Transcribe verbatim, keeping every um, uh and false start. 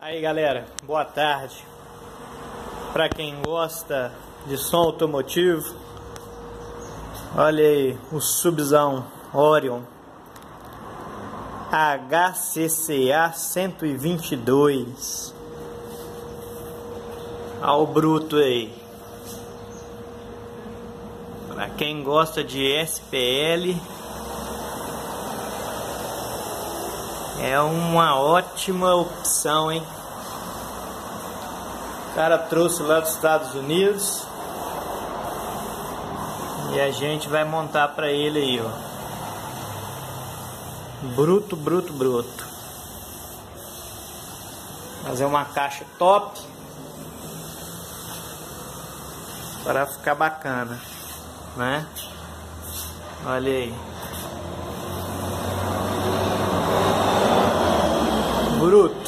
Aí galera, boa tarde. Para quem gosta de som automotivo, olha aí o Subzão Orion H C C A cento e vinte e dois. Olha o bruto aí. Para quem gosta de S P L, é uma ótima opção, hein? O cara trouxe lá dos Estados Unidos e a gente vai montar para ele aí, ó. Bruto, bruto, bruto. Fazer uma caixa top para ficar bacana, né? Olha aí. Bruto.